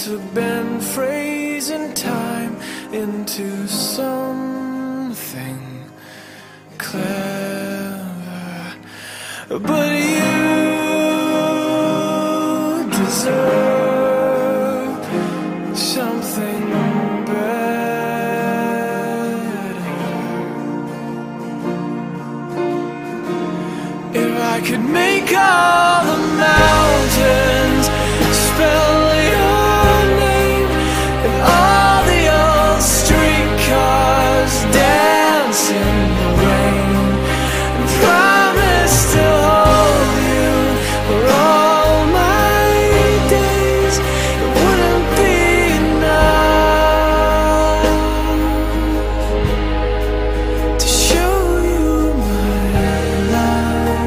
to bend phrase and time into something clever, but you deserve something better. If I could make all the mountains spell your name, and all the old streetcars dance in the rain, and promise to hold you for all my days, it wouldn't be enough to show you my life.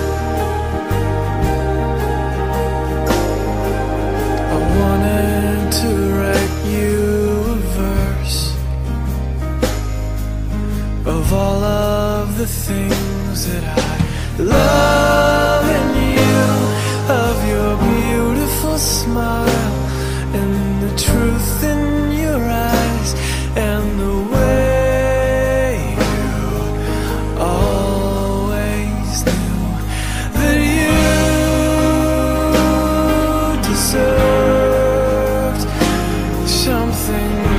I wanted to write you a verse of all of the things that I love in you, of your beautiful smile and the truth in your eyes, and the way you always knew that you deserved something